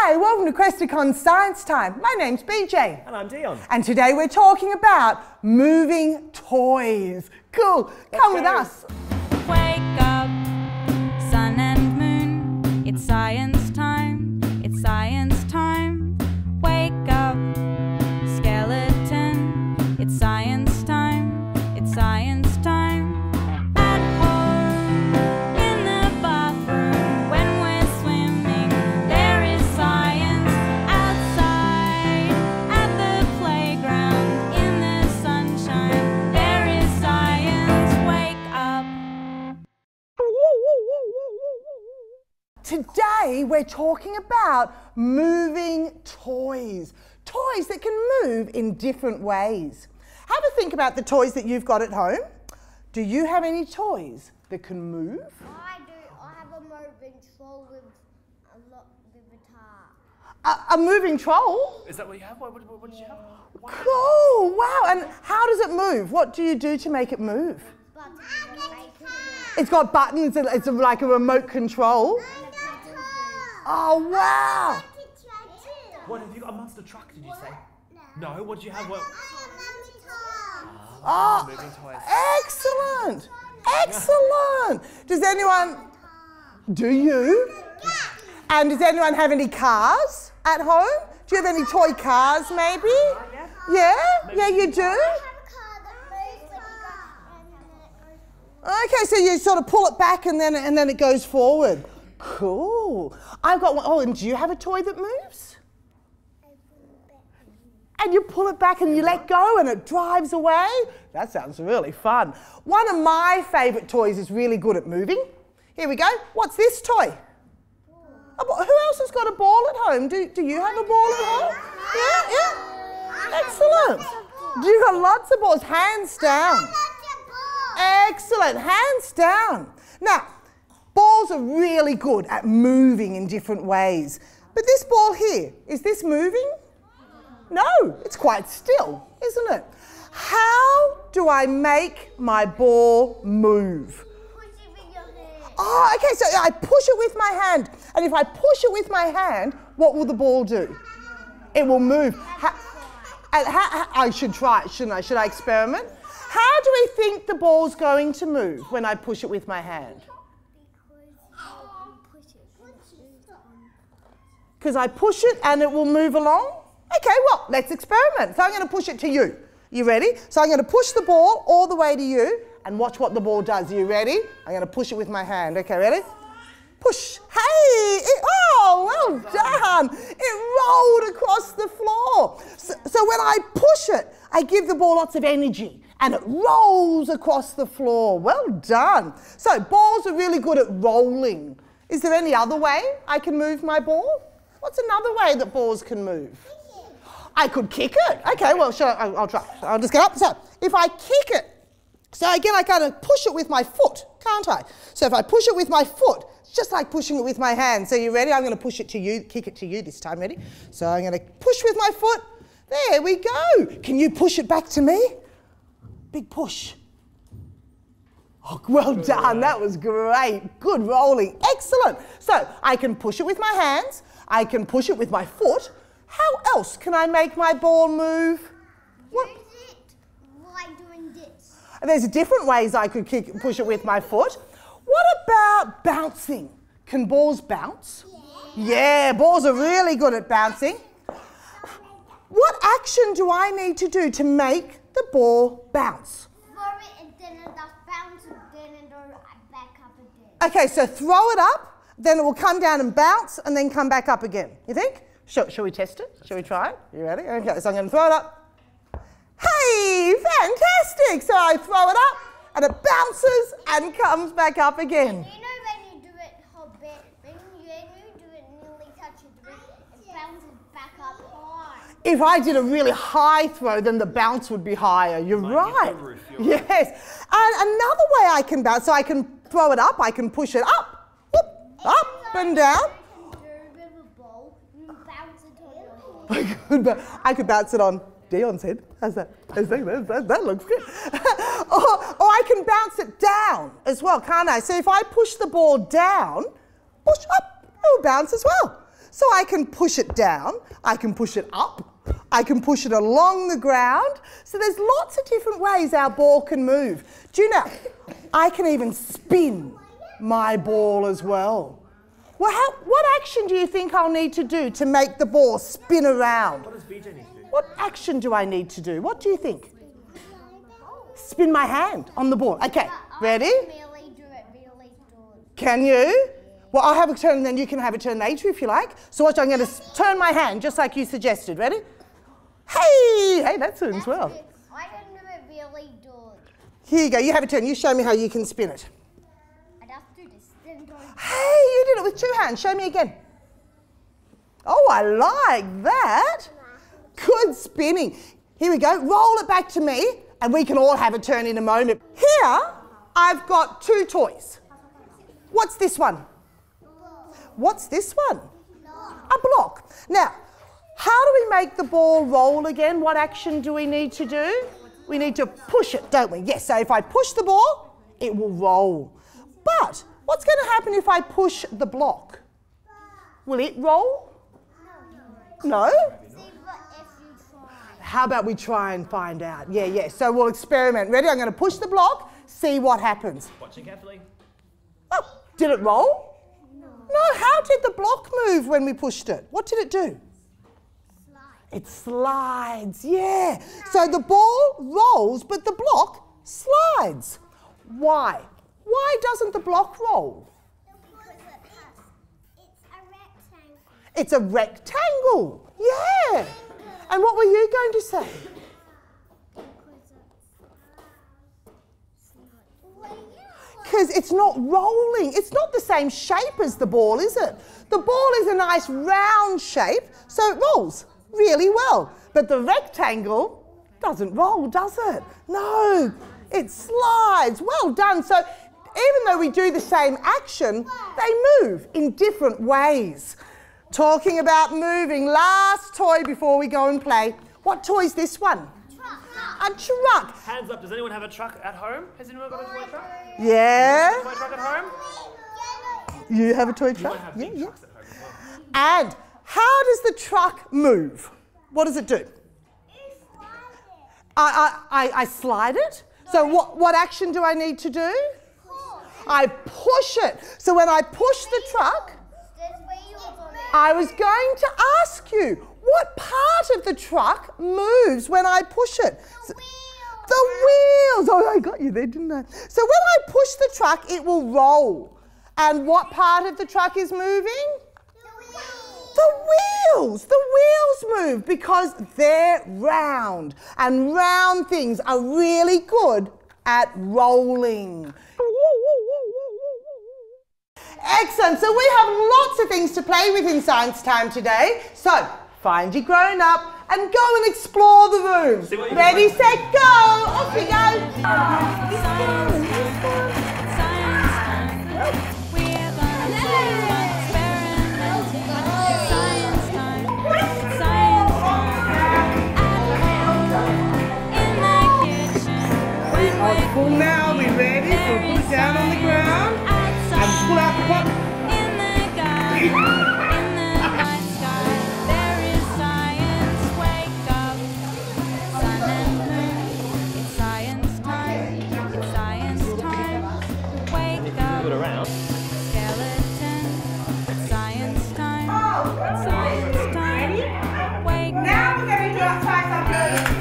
Hi, welcome to Questacon Science Time. My name's BJ. And I'm Dion. And today we're talking about moving toys. Cool, come with us. Wake up, sun and moon, it's science time, it's science time. Wake up, skeleton, it's science time, it's science time. At home, in the bathroom, when we're swimming, there is science. Outside, at the playground, in the sunshine, there is science. Wake up. Today we're talking about moving toys. Toys that can move in different ways. Have a think about the toys that you've got at home. Do you have any toys that can move? I do. I have a moving troll with a tar. A moving troll? Is that what you have? What did you have? Wow. Cool, wow. And how does it move? What do you do to make it move? It's got buttons, it's like a remote control. Oh, wow. What have you got? A monster truck, did you say? No, what did you have? What? Oh, moving toys. excellent, excellent. Does anyone, do you? And does anyone have any cars at home? Do you have any toy cars maybe? Yeah, yeah you do? Okay, so you sort of pull it back and then it goes forward. Cool. I've got one. Oh, and do you have a toy that moves? And you pull it back and you let go and it drives away? That sounds really fun. One of my favourite toys is really good at moving. Here we go. What's this toy? Who else has got a ball at home? Do you have a ball at home? Yeah, yeah. Excellent. You've got lots of balls. Hands down. Excellent. Hands down. Now, balls are really good at moving in different ways. But this ball here, is this moving? No, it's quite still, isn't it? How do I make my ball move? Oh, okay, so I push it with my hand. And if I push it with my hand, what will the ball do? It will move. I should try it, shouldn't I? Should I experiment? How do we think the ball's going to move when I push it with my hand? Because I push it and it will move along? Okay, well, let's experiment. So I'm going to push it to you. You ready? So I'm going to push the ball all the way to you and watch what the ball does. Are you ready? I'm going to push it with my hand. Okay, ready? Push. Hey! Oh, well done. It rolled across the floor. So when I push it, I give the ball lots of energy and it rolls across the floor. Well done. So balls are really good at rolling. Is there any other way I can move my ball? What's another way that balls can move? I could kick it. Okay, well, I'll try. I'll just get up. So if I kick it, so again, I kind of push it with my foot, can't I? So if I push it with my foot, it's just like pushing it with my hand. So you ready? I'm going to push it to you, kick it to you this time. Ready? So I'm going to push with my foot. There we go. Can you push it back to me? Big push. Oh, well done. That was great. Good rolling. Excellent. So I can push it with my hands. I can push it with my foot. How else can I make my ball move? What? Use it like doing this. There's different ways I could push it with my foot. What about bouncing? Can balls bounce? Yeah, balls are really good at bouncing. What action do I need to do to make the ball bounce? Throw it and then it does bounce and then it goes back up again. Okay, so throw it up, then it will come down and bounce and then come back up again. You think? Shall we test it? Shall we try it? You ready? Okay, so I'm going to throw it up. Hey, fantastic! So I throw it up and it bounces and comes back up again. You know when you do it when you do it nearly touch it bounces back up high. If I did a really high throw, then the bounce would be higher. You're right. Yes. And another way I can bounce, so I can throw it up, I can push it up, whoop, up and down. I could bounce it on Dion's head. How's that? That looks good. or I can bounce it down as well, can't I? So if I push the ball down, push up, it will bounce as well. So I can push it down, I can push it up, I can push it along the ground. So there's lots of different ways our ball can move. Do you know, I can even spin my ball as well. Well, what action do you think I'll need to do to make the ball spin around? What does BJ need to do? What action do I need to do? What do you think? Spin my hand on the ball. Okay, ready? Really do it really good. Can you? Well, I'll have a turn and then you can have a turn later if you like. So watch, I'm going to turn my hand just like you suggested. Ready? Hey, that turns well. I can do it really good. Here you go, you have a turn. You show me how you can spin it. I'd have to do this, didn't I? Hey, you did it with 2 hands. Show me again. Oh, I like that. Good spinning. Here we go. Roll it back to me and we can all have a turn in a moment. Here, I've got 2 toys. What's this one? What's this one? A block. Now, how do we make the ball roll again? What action do we need to do? We need to push it, don't we? Yes, so if I push the ball, it will roll. But what's going to happen if I push the block? Will it roll? No? How about we try and find out? Yeah. So we'll experiment. Ready? I'm going to push the block, see what happens. Watching carefully. Oh, did it roll? No, how did the block move when we pushed it? What did it do? It slides, yeah. So the ball rolls, but the block slides. Why? Why doesn't the block roll? It's a rectangle, yeah. And what were you going to say? Because it's not rolling. It's not the same shape as the ball, is it? The ball is a nice round shape, so it rolls really well. But the rectangle doesn't roll, does it? No, it slides. Well done. So even though we do the same action, they move in different ways. Talking about moving, last toy before we go and play. What toy is this one? A truck. Hands up, does anyone have a truck at home? Has anyone got a toy truck? Yeah. Toy truck at home? You have a toy You truck? might have big trucks at home as well. And how does the truck move? What does it do? I slide it. So what action do I need to do? I push it. So when I push the truck, I was going to ask you, what part of the truck moves when I push it? The wheels. Oh, I got you there, didn't I? So when I push the truck, it will roll. And what part of the truck is moving? The wheels. The wheels move because they're round. And round things are really good at rolling. Excellent. So we have lots of things to play with in Science Time today. So find your grown-up and go and explore the room. Ready, set, go. Off we go. Full now, we ready? So we'll put it down on the ground and pull out the bottom. In the night sky, there is science. Wake up, sun and moon. It's science time. It's science time. Wake up, skeleton. It's science time. It's science time. Wake up. Now we're going to try something.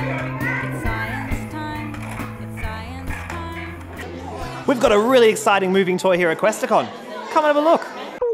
We've got a really exciting moving toy here at Questacon. Come and have a look.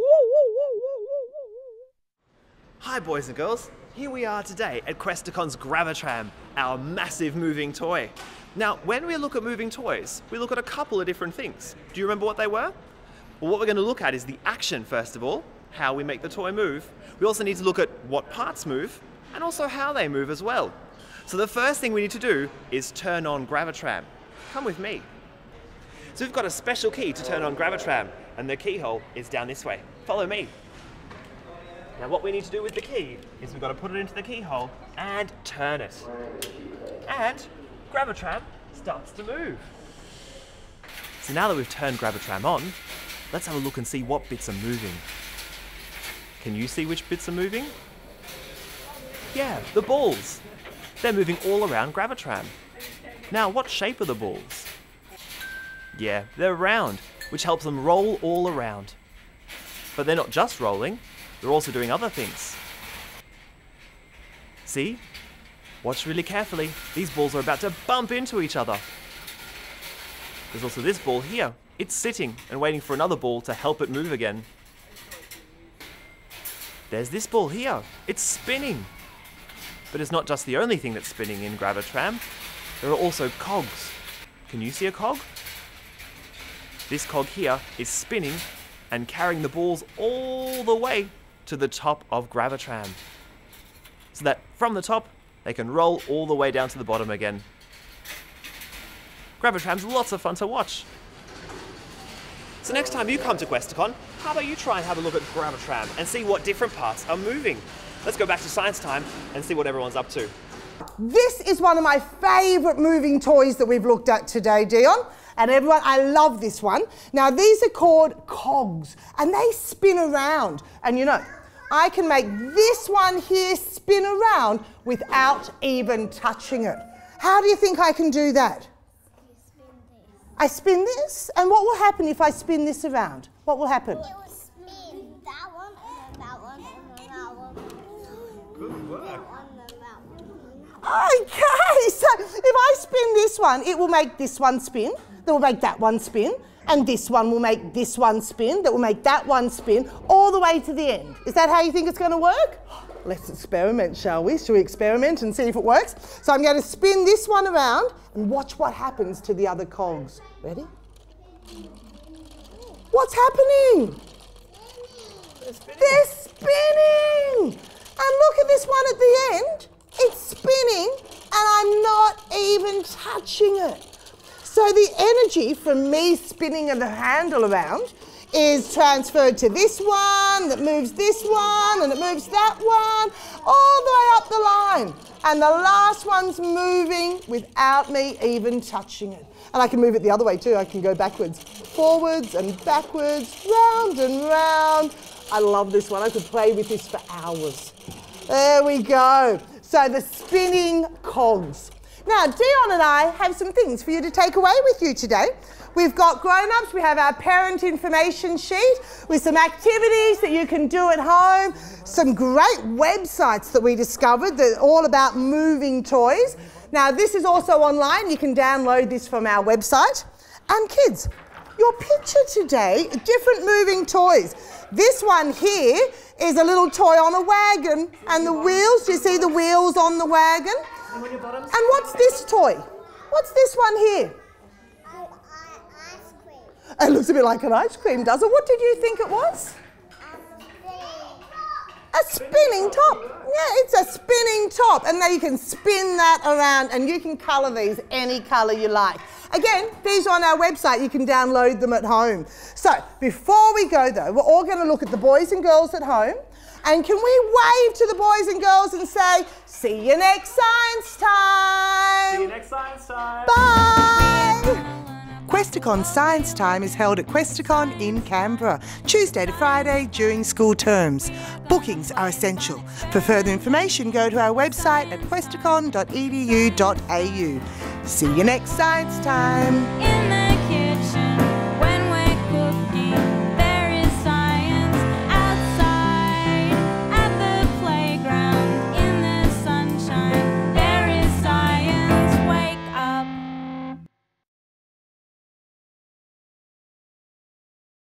Hi boys and girls, here we are today at Questacon's Gravitram, our massive moving toy. Now, when we look at moving toys, we look at a couple of different things. Do you remember what they were? Well, what we're going to look at is the action first of all, how we make the toy move. We also need to look at what parts move, and also how they move as well. So the first thing we need to do is turn on Gravitram. Come with me. So we've got a special key to turn on Gravitram, and the keyhole is down this way. Follow me. Now what we need to do with the key is we've got to put it into the keyhole and turn it. And Gravitram starts to move. So now that we've turned Gravitram on, let's have a look and see what bits are moving. Can you see which bits are moving? Yeah, the balls. They're moving all around Gravitram. Now, what shape are the balls? Yeah, they're round, which helps them roll all around. But they're not just rolling, they're also doing other things. See? Watch really carefully. These balls are about to bump into each other. There's also this ball here. It's sitting and waiting for another ball to help it move again. There's this ball here. It's spinning. But it's not just the only thing that's spinning in Gravitram. There are also cogs. Can you see a cog? This cog here is spinning and carrying the balls all the way to the top of Gravitram. So that from the top, they can roll all the way down to the bottom again. Gravitram's lots of fun to watch. So next time you come to Questacon, how about you try and have a look at Gravitram and see what different parts are moving? Let's go back to science time and see what everyone's up to. This is one of my favourite moving toys that we've looked at today, Dion. And everyone, I love this one. Now, these are called cogs, and they spin around. And you know, I can make this one here spin around without even touching it. How do you think I can do that? I spin this, and what will happen if I spin this around? What will happen? It will spin that one, and then that one, and then that one. Good work. And then that one. Okay, so if I spin this one, it will make this one spin, that will make that one spin, and this one will make this one spin, that will make that one spin, all the way to the end. Is that how you think it's going to work? Let's experiment, shall we? Shall we experiment and see if it works? So I'm going to spin this one around and watch what happens to the other cogs. Ready? What's happening? They're spinning! And look at this one at the end. It's spinning and I'm not even touching it. So the energy from me spinning the handle around is transferred to this one, that moves this one, and it moves that one, all the way up the line. And the last one's moving without me even touching it. And I can move it the other way too. I can go backwards, forwards and backwards, round and round. I love this one. I could play with this for hours. There we go. So the spinning cogs. Now, Dion and I have some things for you to take away with you today. We've got grown-ups, we have our parent information sheet with some activities that you can do at home, some great websites that we discovered that are all about moving toys. Now, this is also online. You can download this from our website. And kids, your picture today, different moving toys. This one here is a little toy on a wagon and the wheels. Do you see the wheels on the wagon? And what's this toy? What's this one here? Ice cream. It looks a bit like an ice cream, does it? What did you think it was? A spinning top. Yeah, it's a spinning top. And now you can spin that around and you can colour these any colour you like. Again, these are on our website. You can download them at home. So before we go though, we're all going to look at the boys and girls at home. And can we wave to the boys and girls and say, see you next science time. See you next science time. Bye. Questacon Science Time is held at Questacon in Canberra, Tuesday to Friday during school terms. Bookings are essential. For further information, go to our website at questacon.edu.au. See you next Science Time.